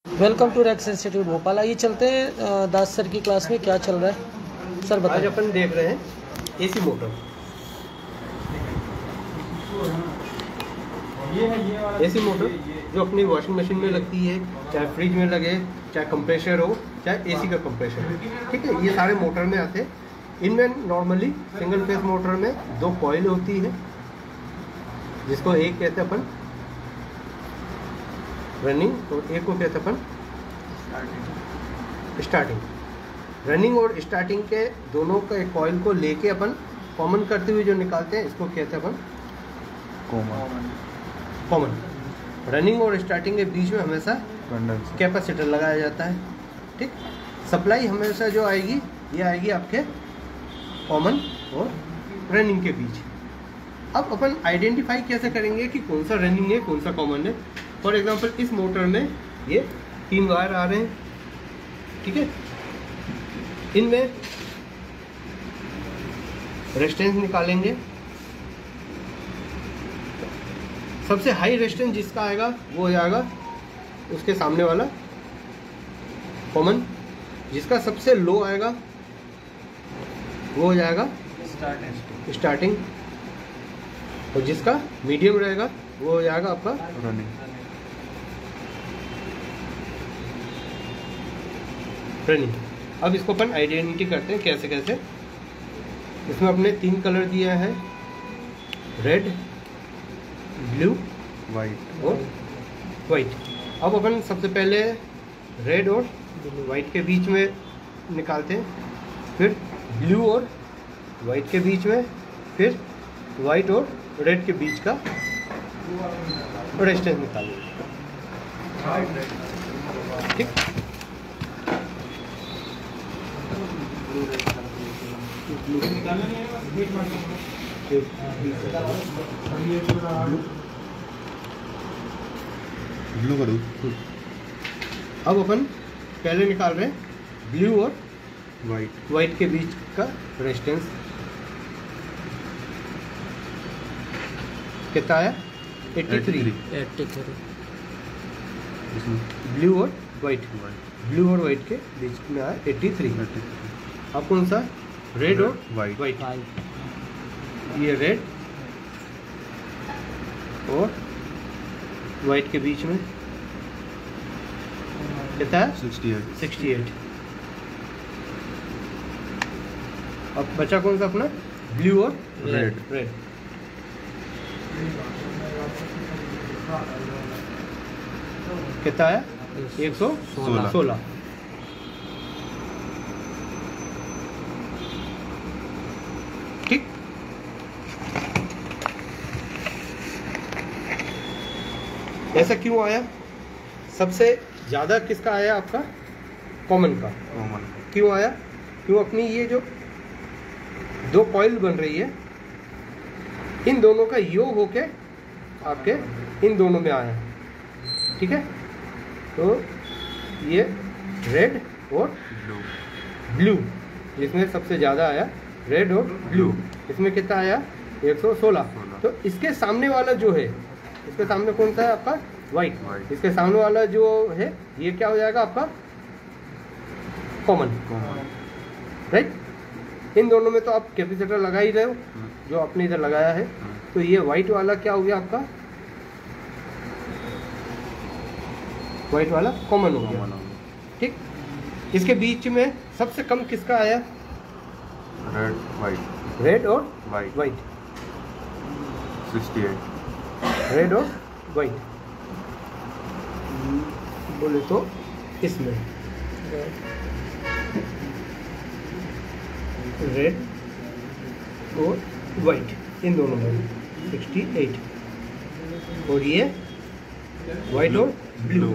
Welcome to Rex institute Bhopal. आइए चलते हैं दास सर की क्लास में क्या चल रहा है। सर बताइए। आज अपन देख रहे हैं एसी मोटर। एसी मोटर जो अपनी वॉशिंग मशीन में लगती है, चाहे फ्रिज में लगे, चाहे कंप्रेसर हो, चाहे एसी का कंप्रेसर हो, ठीक है। ये सारे मोटर में आते हैं। इनमें नॉर्मली सिंगल फेस मोटर में 2 कॉइल होती है, जिसको एक कहते हैं अपन रनिंग और एक को कहते हैं अपन स्टार्टिंग। रनिंग और स्टार्टिंग के दोनों के कॉइल को लेके अपन कॉमन करते हुए जो निकालते हैं, इसको कहते हैं अपन कॉमन। रनिंग और स्टार्टिंग के बीच में हमेशा कैपेसिटर लगाया जाता है, ठीक। सप्लाई हमेशा जो आएगी ये आएगी आपके कॉमन और रनिंग के बीच। अब अपन आइडेंटिफाई कैसे करेंगे कि कौन सा रनिंग है कौन सा कॉमन है। फॉर एग्जांपल इस मोटर में ये 3 वायर आ रहे हैं, ठीक है। इनमें रेजिस्टेंस निकालेंगे। सबसे हाई रेजिस्टेंस जिसका आएगा वो हो जाएगा उसके सामने वाला कॉमन। जिसका सबसे लो आएगा वो हो जाएगा स्टार्टिंग। और जिसका मीडियम रहेगा वो हो जाएगा आपका रनिंग। अब इसको अपन आइडेंटिटी करते हैं कैसे कैसे। इसमें अपने 3 कलर दिया है, रेड, ब्लू, वाइट और वाइट। अब अपन सबसे पहले रेड और वाइट के बीच में निकालते हैं, फिर ब्लू और वाइट के बीच में, फिर वाइट और रेड के बीच का रेजिस्टेंस निकालेंगे, ठीक। ब्लू करो। अब अपन पहले निकाल रहे हैं ब्लू और वाइट के बीच का रेजिस्टेंस। कितना आया? 83। ब्लू और वाइट के बीच में आया 83। अब कौन सा? रेड और वाइट। ये रेड और वाइट के बीच में कितना है? 68। अब बचा कौन सा अपना? ब्लू और रेड। कितना आया? 116। ठीक। ऐसा क्यों आया? सबसे ज़्यादा किसका आया? आपका कॉमन का। क्यों आया? क्यों? अपनी ये जो 2 कॉइल बन रही है, इन दोनों का योग होके आपके इन दोनों में आया, ठीक है। तो ये रेड और ब्लू, जिसमें सबसे ज़्यादा आया रेड और ब्लू। इसमें कितना आया? 116। तो इसके सामने वाला जो है, इसके सामने कौन सा है? आपका वाइट। इसके सामने वाला जो है ये क्या हो जाएगा? आपका कॉमन, राइट। इन दोनों में तो आप कैपेसिटर लगा ही रहे हो, जो आपने इधर लगाया है। तो ये वाइट वाला क्या हो गया? आपका वाइट वाला कॉमन हो गया, ठीक। इसके बीच में सबसे कम किसका आया? रेड और वाइट। 68। रेड और वाइट बोले तो इसमें रेड और वाइट, इन दोनों में 68। और ये वाइट और ब्लू,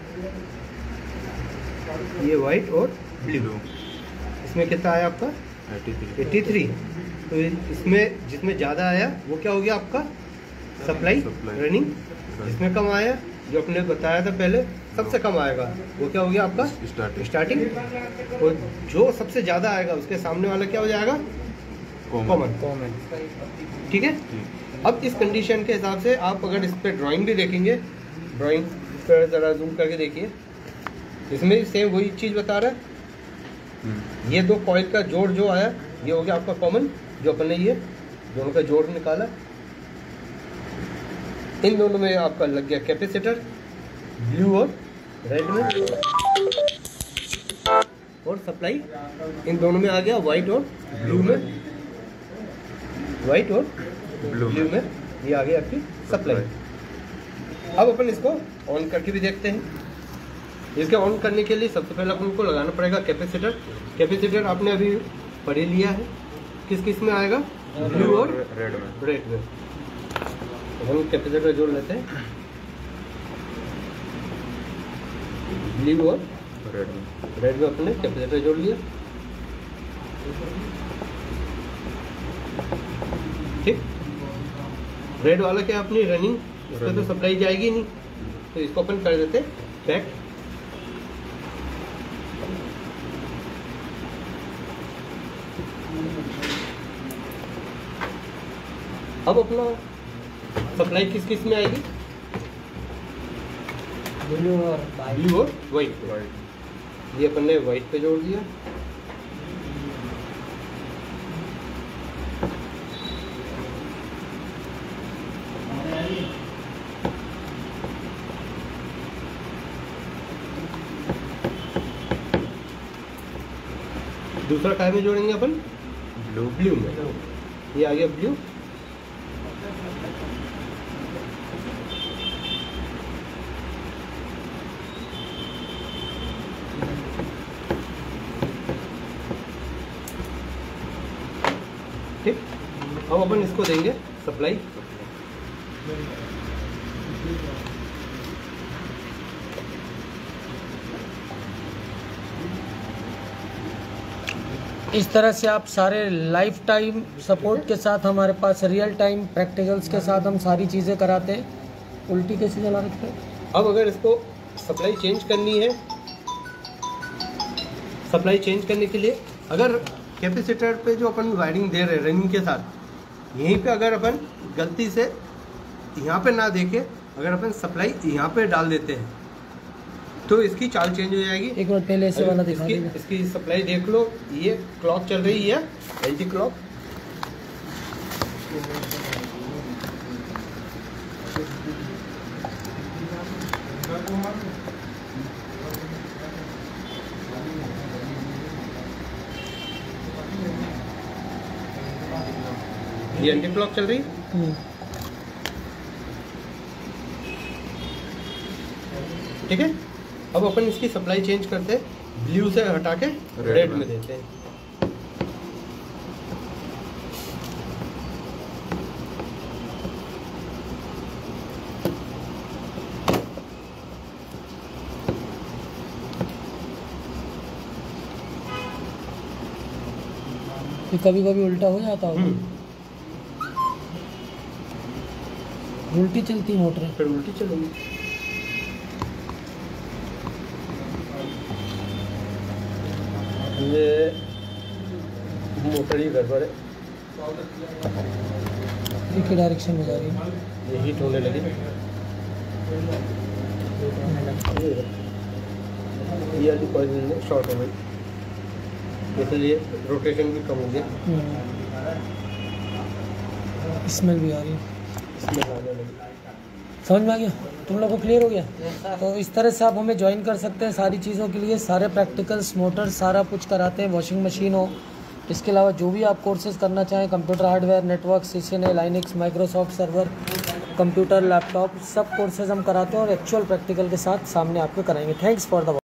ये वाइट और ब्लू। इसमें कितना आया आपका? 83। तो इसमें जिसमें ज़्यादा आया वो क्या हो गया? आपका सप्लाई रनिंग। जिसमें कम आया, जो आपने बताया था पहले, सबसे कम आएगा वो क्या हो गया? आपका स्टार्टिंग। और जो सबसे ज़्यादा आएगा उसके सामने वाला क्या हो जाएगा? कॉमन, ठीक है। अब इस कंडीशन के हिसाब से आप अगर इस पर ड्राइंग भी देखेंगे, ड्राइंग पर ज़रा जूम करके देखिए, इसमें सेम वही चीज़ बता रहा है। ये दो कॉइल का जोड़ जो आया ये हो गया आपका कॉमन, जो अपन ने ये दोनों का जोड़ निकाला। इन दोनों में आपका लग गया कैपेसिटर ब्लू और रेड में, और सप्लाई इन दोनों में आ गया व्हाइट और ब्लू में, व्हाइट और ब्लू में ये आ गई आपकी सप्लाई। अब अपन इसको ऑन करके भी देखते हैं। इसके ऑन करने के लिए सबसे पहले अपन को लगाना पड़ेगा कैपेसिटर। कैपेसिटर आपने अभी पढ़ ही लिया है, किस किस में आएगा, ब्लू और रेड में। तो हम कैपेसिटर जोड़ लेते हैं, ब्लू और रेड में अपने कैपेसिटर जोड़ लिया। ठीक, रेड वाला क्या अपनी रनिंग, इसमें तो सप्लाई जाएगी नहीं, तो इसको अपन कर देते बैक। अब अपना सप्लाई किस किस में आएगी, ब्लू और व्हाइट। ये अपन ने व्हाइट पे जोड़ दिया। दूसरा काय में जोड़ेंगे अपन, ब्लू में। ये आ गया ब्लू। ठीक, अब अपन इसको देंगे सप्लाई। इस तरह से आप सारे लाइफ टाइम सपोर्ट के साथ, हमारे पास रियल टाइम प्रैक्टिकल्स के साथ हम सारी चीज़ें कराते हैं। उल्टी कैसे चला रखते हैं। अब अगर इसको सप्लाई चेंज करनी है, सप्लाई चेंज करने के लिए अगर कैपेसिटर पे जो अपन वायरिंग दे रहे हैं रनिंग के साथ, यहीं पे अगर अपन गलती से यहाँ पे ना देके अगर अपन सप्लाई यहाँ पे डाल देते हैं तो इसकी चाल चेंज हो जाएगी। एक मिनट पहले ऐसे वाला दिखा दीजिए। इसकी सप्लाई देख लो, ये क्लॉक चल रही है LG क्लॉक। ये एंटी क्लॉक चल रही है। ठीक है, अब अपन इसकी सप्लाई चेंज करते हैं, ब्लू से हटा के रेड में देते हैं। कभी कभी उल्टा हो जाता होगा। उल्टी चलती मोटर, फिर उल्टी चलेगी। ये मोटर ही गड़बड़ है, एक ही डायरेक्शन में जा रही है। ये हीट होने लगी। ये वाली कॉइल शॉर्ट हो गई, इसलिए रोटेशन भी कम हो गया, स्मेल भी आ रही है। इसमें आने लगी। समझ में आ गया, तुम लोगों को क्लियर हो गया। तो इस तरह से आप हमें ज्वाइन कर सकते हैं सारी चीज़ों के लिए। सारे प्रैक्टिकल्स, मोटर, सारा कुछ कराते हैं। वॉशिंग मशीन हो, इसके अलावा जो भी आप कोर्सेज करना चाहें, computer hardware, network, CCNA, Linux, Microsoft server, computer, laptop, सब कोर्सेज हम कराते हैं और एक्चुअल प्रैक्टिकल के साथ सामने आपको कराएंगे। Thanks for the